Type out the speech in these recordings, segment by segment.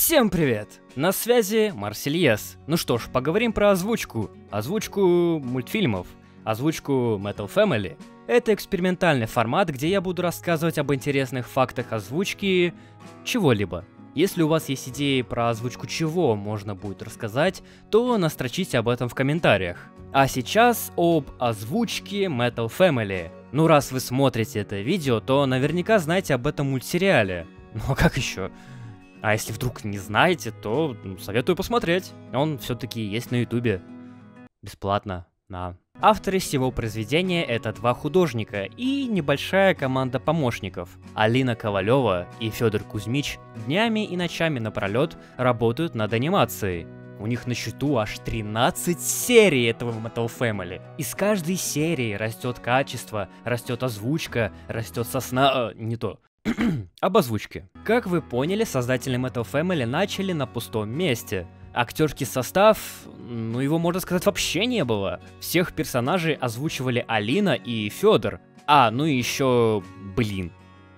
Всем привет! На связи Марсельес. Ну что ж, поговорим про озвучку. Озвучку мультфильмов. Озвучку Metal Family. Это экспериментальный формат, где я буду рассказывать об интересных фактах озвучки чего-либо. Если у вас есть идеи про озвучку чего можно будет рассказать, то настрочите об этом в комментариях. А сейчас об озвучке Metal Family. Ну раз вы смотрите это видео, то наверняка знаете об этом мультсериале. Ну а как еще? А если вдруг не знаете, то советую посмотреть. Он все-таки есть на ютубе. Бесплатно, да. Авторы всего произведения — это два художника и небольшая команда помощников. Алина Ковалева и Федор Кузьмич днями и ночами напролет работают над анимацией. У них на счету аж 13 серий этого Metal Family. Из каждой серии растет качество, растет озвучка, растет сосна... не то. Об озвучке. Как вы поняли, создатели Metal Family начали на пустом месте. Актерский состав, ну его, можно сказать, вообще не было. Всех персонажей озвучивали Алина и Федор. А, ну и еще... Блин,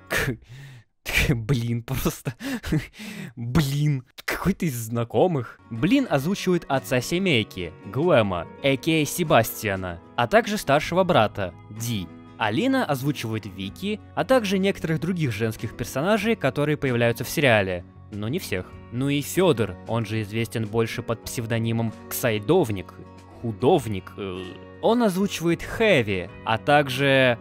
просто. Блин. Какой-то из знакомых. Блин озвучивает отца семейки, Глэма, а.к.а. Себастьяна, а также старшего брата, Ди. Алина озвучивает Вики, а также некоторых других женских персонажей, которые появляются в сериале. Но не всех. Ну и Федор, он же известен больше под псевдонимом Ксайдовник, Худовник. Он озвучивает Хэви, а также...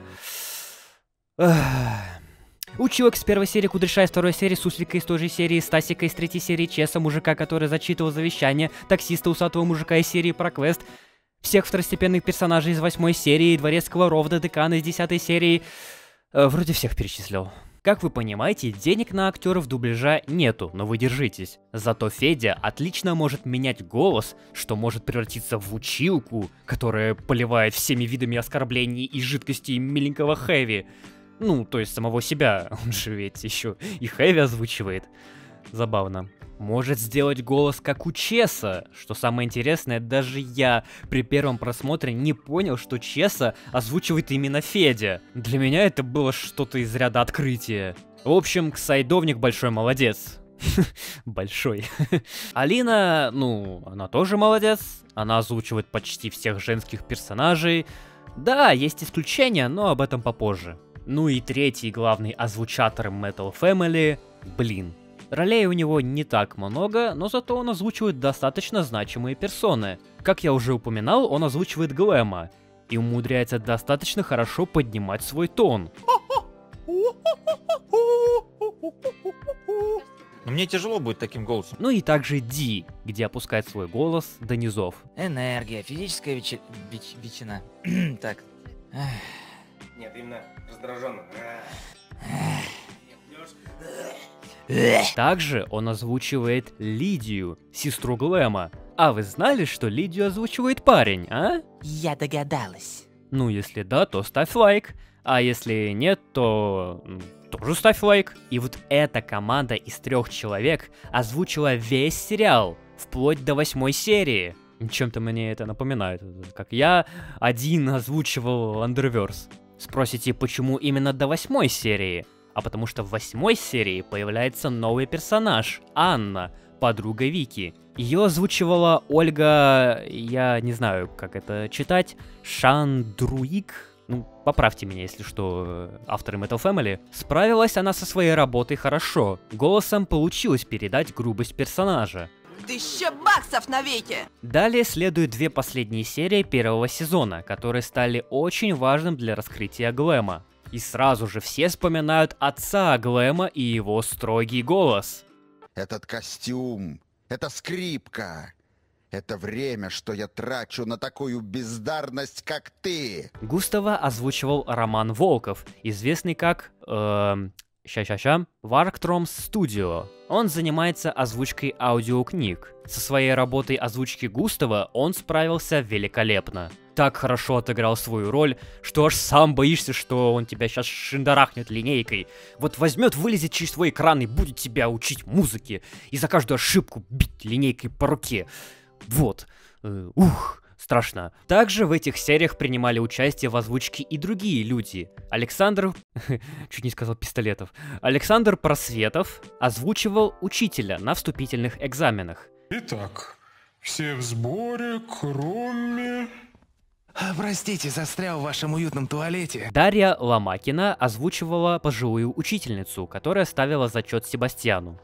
Училок с первой серии, Кудряша из второй серии, Суслика из той же серии, Стасика из третьей серии, Чеса, мужика, который зачитывал завещание, таксиста усатого мужика из серии про квест, всех второстепенных персонажей из 8 серии, Дворецкого Ровда, Декана из 10 серии. Вроде всех перечислил. Как вы понимаете, денег на актеров дубляжа нету, но вы держитесь. Зато Федя отлично может менять голос, что может превратиться в училку, которая поливает всеми видами оскорблений и жидкостей миленького Хэви. Ну, то есть самого себя, он же ведь еще и Хэви озвучивает. Забавно. Может сделать голос как у Чеса. Что самое интересное, даже я при первом просмотре не понял, что Чеса озвучивает именно Федя. Для меня это было что-то из ряда открытия. В общем, Ксайдовник большой молодец. Большой. Алина, ну, она тоже молодец. Она озвучивает почти всех женских персонажей. Да, есть исключения, но об этом попозже. Ну и третий главный озвучатор Metal Family, Блин. Ролей у него не так много, но зато он озвучивает достаточно значимые персоны. Как я уже упоминал, он озвучивает Глэма и умудряется достаточно хорошо поднимать свой тон. Но мне тяжело будет таким голосом. Ну и также Ди, где опускает свой голос до низов. Энергия, физическая ветчина. Так. Нет, именно раздраженно. Также он озвучивает Лидию, сестру Глэма. А вы знали, что Лидию озвучивает парень, а? Я догадалась. Ну, если да, то ставь лайк. А если нет, то тоже ставь лайк. И вот эта команда из 3 человек озвучила весь сериал, вплоть до 8 серии. Чем-то мне это напоминает, как я один озвучивал Underverse. Спросите, почему именно до 8 серии? А потому что в 8 серии появляется новый персонаж, Анна, подруга Вики. Ее озвучивала Ольга, я не знаю, как это читать, Шандруик. Ну, поправьте меня, если что, авторы Metal Family. Справилась она со своей работой хорошо. Голосом получилось передать грубость персонажа. 1000 баксов навеки! Далее следуют 2 последние серии первого сезона, которые стали очень важным для раскрытия Глэма. И сразу же все вспоминают отца Глэма и его строгий голос. Этот костюм, эта скрипка, это время, что я трачу на такую бездарность, как ты. Густава озвучивал Роман Волков, известный как... Warctrom's Studio. Он занимается озвучкой аудиокниг. Со своей работой озвучки Густава он справился великолепно. Так хорошо отыграл свою роль, что аж сам боишься, что он тебя сейчас шиндарахнет линейкой. Вот возьмет, вылезет через твой экран и будет тебя учить музыке. И за каждую ошибку бить линейкой по руке. Вот. страшно. Также в этих сериях принимали участие в озвучке и другие люди. Александр... чуть не сказал пистолетов. Александр Просветов озвучивал учителя на вступительных экзаменах. Итак, все в сборе, кроме... Простите, застрял в вашем уютном туалете. Дарья Ломакина озвучивала пожилую учительницу, которая ставила зачет Себастьяну,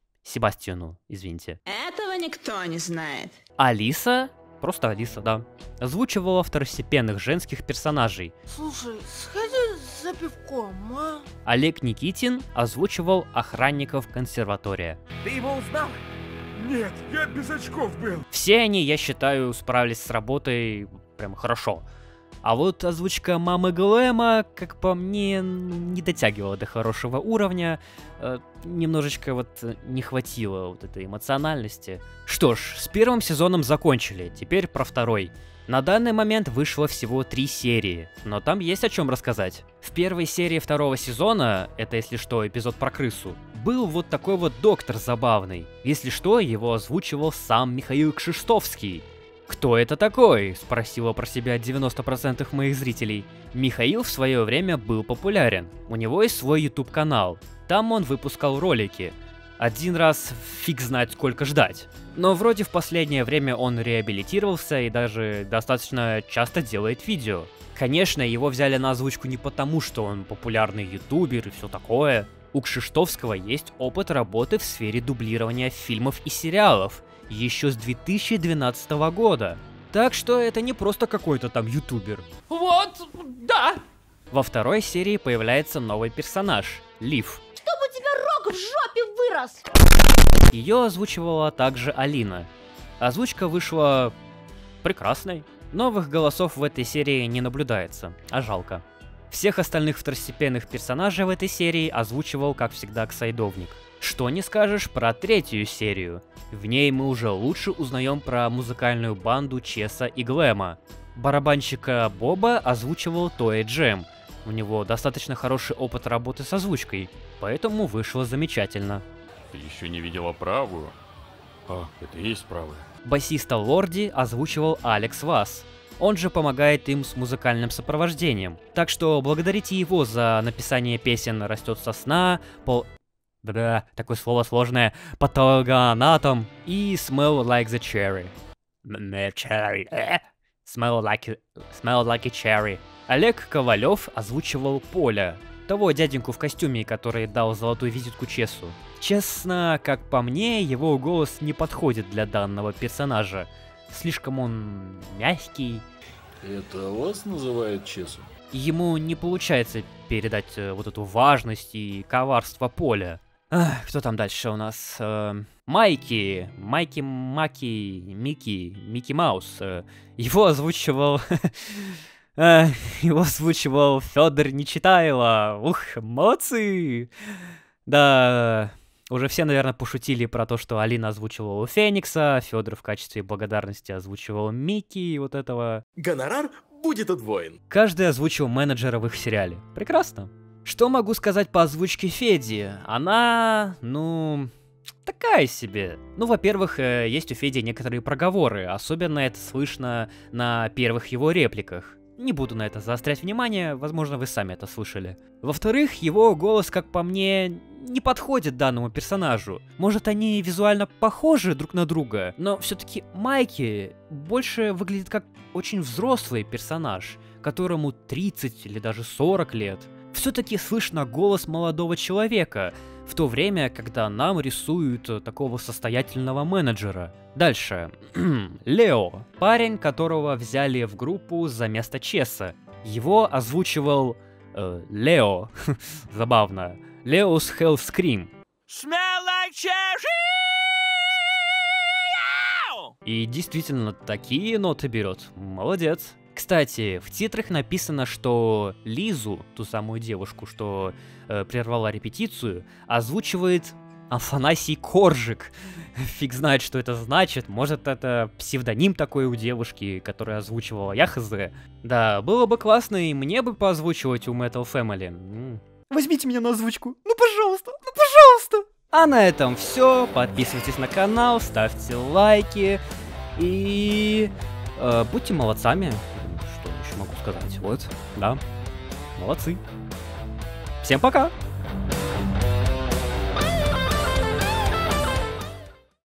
извините. Этого никто не знает. Алиса, просто Алиса, да, озвучивала второстепенных женских персонажей. Слушай, сходи за пивком, а? Олег Никитин озвучивал охранников консерватория. Ты его узнал? Нет, я без очков был. Все они, я считаю, справились с работой прям хорошо. А вот озвучка мамы Глэма, как по мне, не дотягивала до хорошего уровня. Немножечко вот не хватило вот этой эмоциональности. Что ж, с первым сезоном закончили, теперь про второй. На данный момент вышло всего 3 серии, но там есть о чем рассказать. В первой серии второго сезона, это если что, эпизод про крысу, был вот такой вот доктор забавный. Если что, его озвучивал сам Михаил Кшиштовский. «Кто это такой?» — спросила про себя 90% моих зрителей. Михаил в свое время был популярен. У него есть свой YouTube-канал. Там он выпускал ролики. Один раз фиг знает сколько ждать. Но вроде в последнее время он реабилитировался и даже достаточно часто делает видео. Конечно, его взяли на озвучку не потому, что он популярный ютубер и все такое. У Кшиштовского есть опыт работы в сфере дублирования фильмов и сериалов. Еще с 2012 года. Так что это не просто какой-то там ютубер. Вот, да. Во второй серии появляется новый персонаж — Лив. Чтобы у тебя рог в жопе вырос! Ее озвучивала также Алина. Озвучка вышла прекрасной. Новых голосов в этой серии не наблюдается, а жалко. Всех остальных второстепенных персонажей в этой серии озвучивал, как всегда, Ксайдовник. Что не скажешь про третью серию. В ней мы уже лучше узнаем про музыкальную банду Чеса и Глэма. Барабанщика Боба озвучивал Той Джем. У него достаточно хороший опыт работы с озвучкой, поэтому вышло замечательно. Ты еще не видела правую? А, это и есть правая. Басиста Лорди озвучивал Алекс Вас. Он же помогает им с музыкальным сопровождением. Так что благодарите его за написание песен «Растет сосна», такое слово сложное, «Патологоанатом» и «Smell like the cherry». Smell like a cherry. Олег Ковалев озвучивал Поля, того дяденьку в костюме, который дал золотую визитку Чесу. Честно, как по мне, его голос не подходит для данного персонажа. Слишком он мягкий. Это вас называют Чесом? Ему не получается передать вот эту важность и коварство Поля. Кто там дальше у нас? Микки Маус. Его озвучивал... Его озвучивал Федор Нечитайло. Ух, молодцы! Да, уже все, наверное, пошутили про то, что Алина озвучивала Феникса, Федор в качестве благодарности озвучивал Микки и вот этого. Гонорар будет удвоен. Каждый озвучил менеджера в их сериале. Прекрасно. Что могу сказать по озвучке Феди? Она, такая себе. Во-первых, есть у Феди некоторые проговоры, особенно это слышно на первых его репликах. Не буду на это заострять внимание, возможно, вы сами это слышали. Во-вторых, его голос, как по мне, не подходит данному персонажу. Может, они визуально похожи друг на друга, но все-таки Майки больше выглядит как очень взрослый персонаж, которому 30 или даже 40 лет. Все-таки слышно голос молодого человека, в то время, когда нам рисуют такого состоятельного менеджера. Дальше. Лео. Парень, которого взяли в группу за место Чеса. Его озвучивал... Лео. Забавно. Лео's Hellscream. Smell like cherry! И действительно, такие ноты берет. Молодец. Кстати, в титрах написано, что Лизу, ту самую девушку, что прервала репетицию, озвучивает Афанасий Коржик. Фиг знает, что это значит. Может, это псевдоним такой у девушки, которая озвучивала, я хз. Да, было бы классно и мне бы поозвучивать у Metal Family. Возьмите меня на озвучку. Ну, пожалуйста, ну, пожалуйста. А на этом все. Подписывайтесь на канал, ставьте лайки и... Будьте молодцами. Что еще могу сказать? Вот, да. Молодцы. Всем пока!